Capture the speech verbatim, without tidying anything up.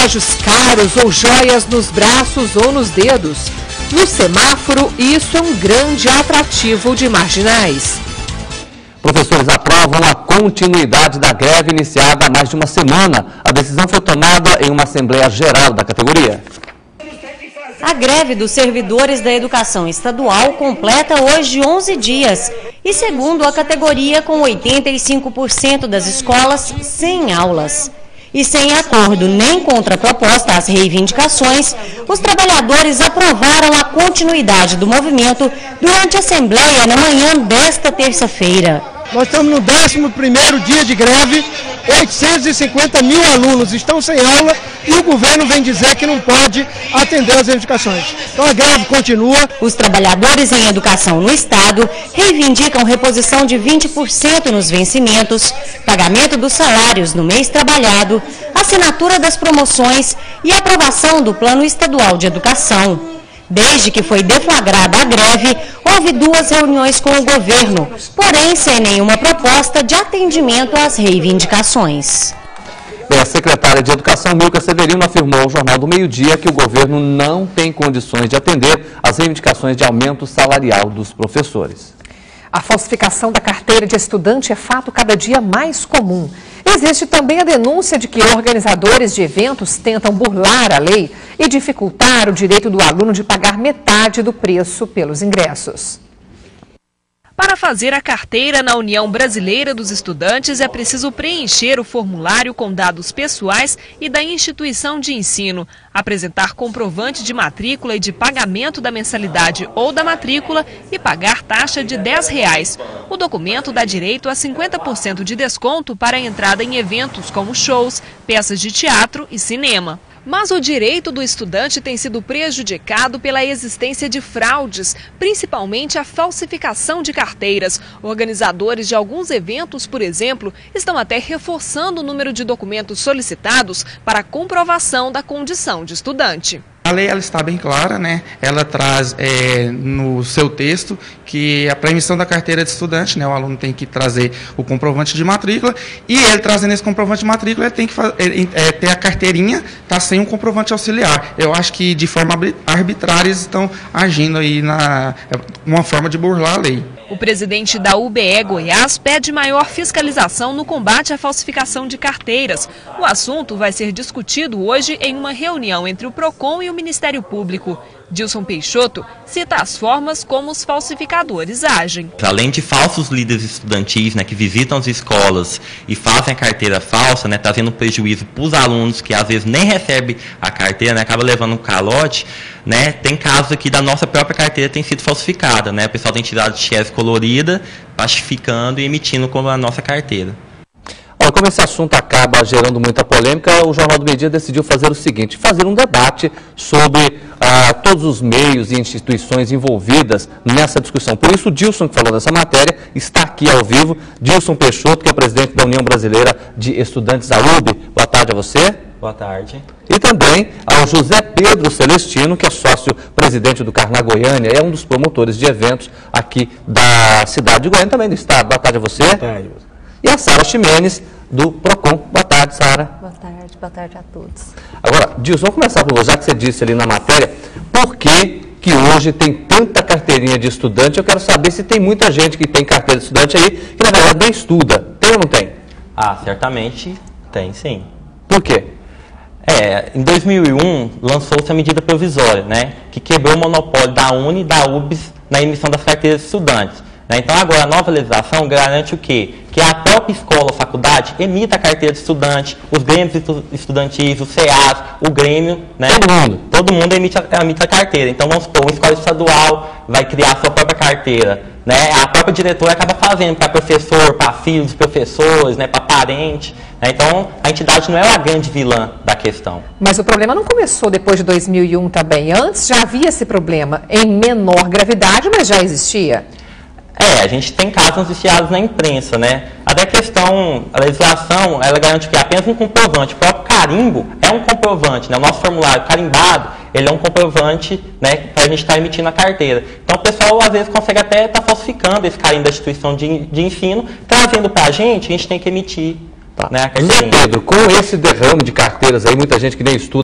relógios caros ou joias nos braços ou nos dedos. No semáforo, isso é um grande atrativo de marginais. Professores aprovam a continuidade da greve iniciada há mais de uma semana. A decisão foi tomada em uma Assembleia Geral da categoria. A greve dos servidores da educação estadual completa hoje onze dias. E segundo a categoria, com oitenta e cinco por cento das escolas sem aulas. E sem acordo nem contraproposta às reivindicações, os trabalhadores aprovaram a continuidade do movimento durante a Assembleia na manhã desta terça-feira. Nós estamos no décimo primeiro dia de greve, oitocentos e cinquenta mil alunos estão sem aula e o governo vem dizer que não pode atender as reivindicações. Então a greve continua. Os trabalhadores em educação no estado reivindicam reposição de vinte por cento nos vencimentos, pagamento dos salários no mês trabalhado, assinatura das promoções e aprovação do Plano Estadual de Educação. Desde que foi deflagrada a greve, houve duas reuniões com o governo, porém sem nenhuma proposta de atendimento às reivindicações. Bem, a secretária de Educação, Milka Severino, afirmou ao Jornal do Meio-Dia que o governo não tem condições de atender às reivindicações de aumento salarial dos professores. A falsificação da carteira de estudante é fato cada dia mais comum. Existe também a denúncia de que organizadores de eventos tentam burlar a lei e dificultar o direito do aluno de pagar metade do preço pelos ingressos. Para fazer a carteira na União Brasileira dos Estudantes, é preciso preencher o formulário com dados pessoais e da instituição de ensino, apresentar comprovante de matrícula e de pagamento da mensalidade ou da matrícula e pagar taxa de dez reais. O documento dá direito a cinquenta por cento de desconto para a entrada em eventos como shows, peças de teatro e cinema. Mas o direito do estudante tem sido prejudicado pela existência de fraudes, principalmente a falsificação de carteiras. Organizadores de alguns eventos, por exemplo, estão até reforçando o número de documentos solicitados para a comprovação da condição de estudante. A lei ela está bem clara, né? Ela traz é, no seu texto que a emissão da carteira de estudante, né, o aluno tem que trazer o comprovante de matrícula e ele trazendo esse comprovante de matrícula ele tem que ele, é, ter a carteirinha, tá sem um comprovante auxiliar. Eu acho que de forma arbitrária eles estão agindo aí na uma forma de burlar a lei. O presidente da U B E Goiás pede maior fiscalização no combate à falsificação de carteiras. O assunto vai ser discutido hoje em uma reunião entre o PROCON e o Ministério Público. Dilson Peixoto cita as formas como os falsificadores agem. Além de falsos líderes estudantis, né, que visitam as escolas e fazem a carteira falsa, né, trazendo prejuízo para os alunos que às vezes nem recebem a carteira, né, acaba levando um calote, né, tem casos aqui da nossa própria carteira tem sido falsificada, né, o pessoal tem tirado cheque colorida, plastificando e emitindo como a nossa carteira. Olha, como esse assunto acaba gerando muita polêmica, o Jornal do Meio Dia decidiu fazer o seguinte, fazer um debate sobre ah, todos os meios e instituições envolvidas nessa discussão. Por isso, o Dilson, que falou dessa matéria, está aqui ao vivo. Dilson Peixoto, que é o presidente da União Brasileira de Estudantes da U B. Boa tarde a você. Boa tarde. E também ao José Pedro Celestino, que é sócio-presidente do Carná Goiânia, é um dos promotores de eventos aqui da cidade de Goiânia, também do estado. Boa tarde a você. Boa tarde. E a Sara Ximenes, do PROCON. Boa tarde, Sara. Boa tarde, boa tarde a todos. Agora, Dilson, vamos começar por você, já que você disse ali na matéria, por que que hoje tem tanta carteirinha de estudante? Eu quero saber se tem muita gente que tem carteira de estudante aí, que na verdade nem estuda. Tem ou não tem? Ah, certamente tem, sim. Por quê? É, em dois mil e um, lançou-se a medida provisória, né, que quebrou o monopólio da Uni e da U B S na emissão das carteiras de estudantes. Então, agora, a nova legislação garante o quê? Que a própria escola ou faculdade emita a carteira de estudante, os grêmios estudantis, o SEAS, o Grêmio, né? Todo mundo. Todo mundo emite a, emite a carteira. Então, vamos supor, uma escola estadual vai criar a sua própria carteira, né? A própria diretora acaba fazendo para professor, para filhos dos professores, né? Para parente. Né? Então, a entidade não é a grande vilã da questão. Mas o problema não começou depois de dois mil e um também. Antes já havia esse problema em menor gravidade, mas já existia. É, a gente tem casos noticiados na imprensa, né? Até a questão, a legislação, ela garante que apenas um comprovante, o próprio carimbo é um comprovante, né? O nosso formulário carimbado, ele é um comprovante, né, para a gente estar emitindo a carteira. Então, o pessoal, às vezes, consegue até estar falsificando esse carimbo da instituição de, de ensino, trazendo para a gente, a gente tem que emitir Tá. Né? Zé Pedro, com esse derrame de carteiras aí, muita gente que nem estuda